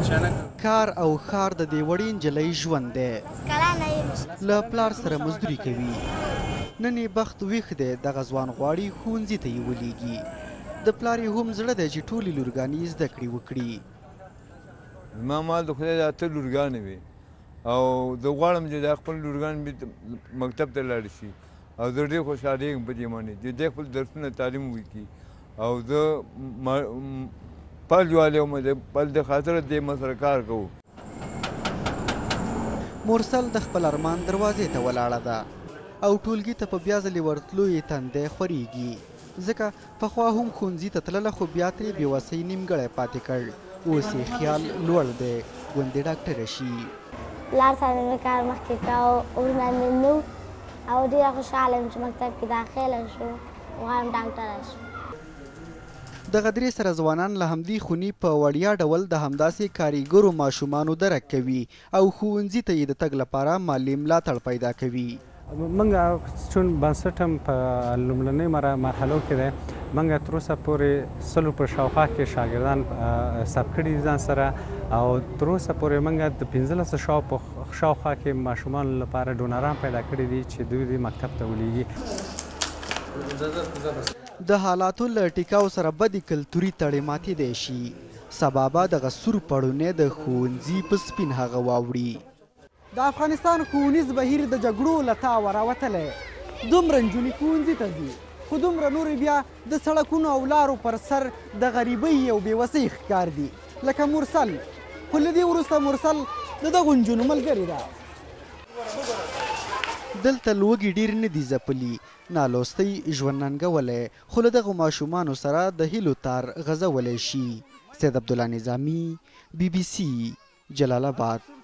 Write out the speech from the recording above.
کار او ښار د دې وړې نجلۍ ژوند دی. له پلار سره مزدوري کوي. نن یې بخت ویښ دی، دغه ځوان غواړي ښوونځي ته یې ولېږي. د پلار یې هم زړه دی چې ټولې لورګانې زده کړې وکړي. زما مال د خدای د 8 لورګانې وې او زه غواړم چې دا خپل لورګان مکتب ته لاړې شي او زه ډېر خوشحالېږم په دې باندې چې دی خپل درسونه تعلیم وکړي او زه پل والی وم د پل د خاطره دې ما سره کار کوو. مرسل د خپل ارمان دروازې ته ولاړه ده او ټولګي ته په بیا ځلې ورتلو یې تندی خورېږي ځکه پخوا هم ښوونځي ته تلله خو بیا ترې بېوسۍ نیمګړی پاتې کړ. اوس یې خیال لوړ دی ګوندې ډاکټره شي. پلار سره مې کار مخکې کاوه، وروڼه مې نه و او ډېره خوشحاله یم چې مکتب کې داخله شو. غواړم ډاکټره شم. دغه درې سره ځوانان له همدې خونې په وړیا ډول د همداسې کاریګرو ماشومانو درک کوي او ښوونځي ته یې د تګ لپاره مالي ملاتړ پیدا کوي. موږ چون بنسټ هم په لومړنۍ مرحلو کې دی، موږ تر اوسه پورې 100 په شاوخوا کې شاګردان ثبت کړي دي ځان سره او تر اوسه پورې موږ د 15 شاوخوا کې ماشومانو لپاره ډونران پیدا کړي دي چې دوی دې مکتب ته ولېږي. د حالاتو له ټیکاو سره بدې کلتوري تړې ماتېدی شي. سبا به دغه سور پړونی د ښوونځي په سپین هغه واوړي. د افغانستان ښوونیز بهیر د جګړو له تاوه راوتلی. دومره نجونې ښوونځي ته ځي خو دومره نورې بیا د سړکونو او لارو پر سر د غریبۍ او بېوسۍ ښکار دي لکه مرسل. خو له دې وروسته مرسل د دغو نجونو ملګرې ده. دلته لوږې ډېر نه دي ځپلي، نالوستی ژوند ننګولی، خو له دغو ماشومانو سره د هیلو تار غځولی شي. سید عبدالله نظامي، BBC، جلال آباد.